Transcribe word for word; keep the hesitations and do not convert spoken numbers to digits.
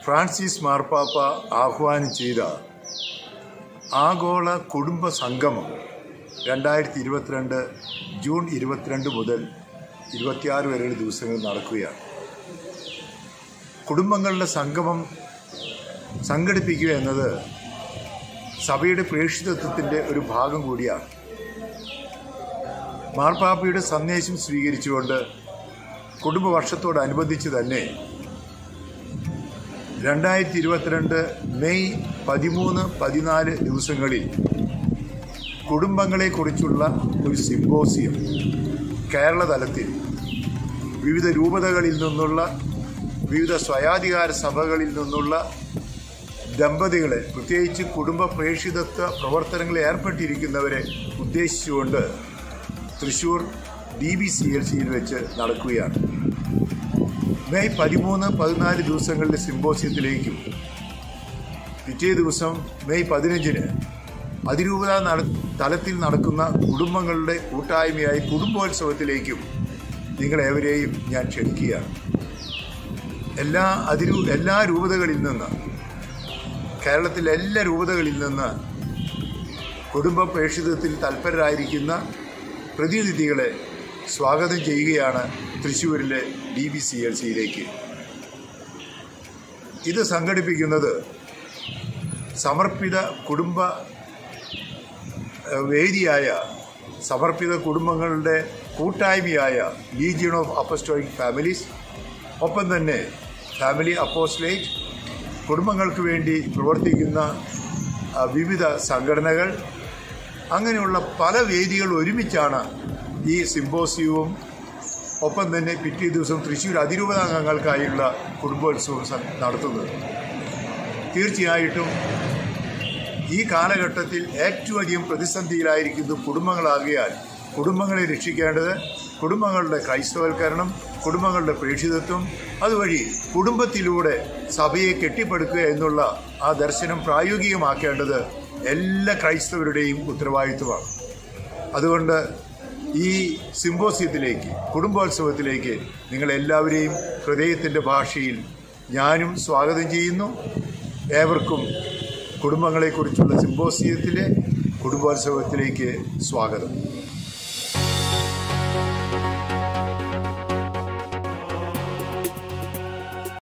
Francis മാർപ്പാപ്പ ആഹ്വാനം ചെയ്ത ആഗോള കുടുംബ സംഗമം രണ്ടായിരത്തി ഇരുപത്തിരണ്ട് ജൂൺ ഇരുപത്തിരണ്ട് മുതൽ ഇരുപത്തിയാറ് വരെയുള്ള ദിവസങ്ങൾ നടക്കുകയാണ്. കുടുംബങ്ങളുടെ സംഗമം സംഘടിപ്പിക്കുക എന്നത് സഭയുടെ പ്രേക്ഷിതത്വത്തിൻ്റെ ഒരു ഭാഗം കൂടിയാണ്. മാർപ്പാപ്പയുടെ സന്ദേശം സ്വീകരിച്ചുകൊണ്ട് കുടുംബവർഷത്തോടനുബന്ധിച്ച് തന്നെ രണ്ടായിരത്തി ഇരുപത്തിരണ്ട് മെയ് പതിമൂന്ന് പതിനാല് ദിവസങ്ങളിൽ കുടുംബങ്ങളെക്കുറിച്ചുള്ള ഒരു സിംപോസിയം കേരള തലത്തിൽ വിവിധ രൂപതകളിൽ നിന്നുള്ള വിവിധ സ്വയാധികാര സഭകളിൽ നിന്നുള്ള ദമ്പതികളെ, പ്രത്യേകിച്ച് കുടുംബ പ്രേക്ഷിതത്വ പ്രവർത്തനങ്ങളിൽ ഏർപ്പെട്ടിരിക്കുന്നവരെ ഉദ്ദേശിച്ചുകൊണ്ട് Thrissur D B C L സിയിൽ വെച്ച് നടക്കുകയാണ്. മെയ് പതിമൂന്ന് പതിനാല് ദിവസങ്ങളിലെ സിംപോസിയത്തിലേക്കും പിറ്റേ ദിവസം മെയ് പതിനഞ്ചിന് അതിരൂപത നട തലത്തിൽ നടക്കുന്ന കുടുംബങ്ങളുടെ കൂട്ടായ്മയായി കുടുംബോത്സവത്തിലേക്കും നിങ്ങളേവരെയും ഞാൻ ക്ഷണിക്കുകയാണ്. എല്ലാ അതിരൂ എല്ലാ രൂപതകളിൽ നിന്ന്, കേരളത്തിലെ എല്ലാ രൂപതകളിൽ നിന്ന് കുടുംബ പ്രേക്ഷിതത്തിൽ തൽപരരായിരിക്കുന്ന പ്രതിനിധികളെ സ്വാഗതം ചെയ്യുകയാണ് തൃശ്ശൂരിലെ ഡി ബി സി എൽ സിയിലേക്ക്. ഇത് സംഘടിപ്പിക്കുന്നത് സമർപ്പിത കുടുംബ വേദിയായ സമർപ്പിത കുടുംബങ്ങളുടെ കൂട്ടായ്മയായ ലീജിയൺ ഓഫ് അപ്പസ്റ്റോളിക് ഫാമിലീസ്, ഒപ്പം തന്നെ ഫാമിലി അപ്പോസ്റ്റലേറ്റ്, കുടുംബങ്ങൾക്ക് വേണ്ടി പ്രവർത്തിക്കുന്ന വിവിധ സംഘടനകൾ, അങ്ങനെയുള്ള പല വേദികൾ ഒരുമിച്ചാണ് ഈ സിംപോസിയവും ഒപ്പം തന്നെ പിറ്റേ ദിവസം തൃശ്ശൂർ അതിരൂപതാംഗങ്ങൾക്കായുള്ള കുടുംബോത്സവം നടത്തുന്നത്. തീർച്ചയായിട്ടും ഈ കാലഘട്ടത്തിൽ ഏറ്റവും അധികം പ്രതിസന്ധിയിലായിരിക്കുന്നത് കുടുംബങ്ങളാകിയാൽ കുടുംബങ്ങളെ രക്ഷിക്കേണ്ടത് കുടുംബങ്ങളുടെ ക്രൈസ്തവൽക്കരണം, കുടുംബങ്ങളുടെ പ്രേക്ഷിതത്വം, അതുവഴി കുടുംബത്തിലൂടെ സഭയെ കെട്ടിപ്പടുക്കുക എന്നുള്ള ആ ദർശനം പ്രായോഗികമാക്കേണ്ടത് എല്ലാ ക്രൈസ്തവരുടെയും ഉത്തരവാദിത്വമാണ്. അതുകൊണ്ട് ഈ സിംപോസിയത്തിലേക്ക്, കുടുംബോത്സവത്തിലേക്ക് നിങ്ങളെല്ലാവരെയും ഹൃദയത്തിൻ്റെ ഭാഷയിൽ ഞാനും സ്വാഗതം ചെയ്യുന്നു. ഏവർക്കും കുടുംബങ്ങളെക്കുറിച്ചുള്ള സിംപോസിയത്തിലെ കുടുംബോത്സവത്തിലേക്ക് സ്വാഗതം.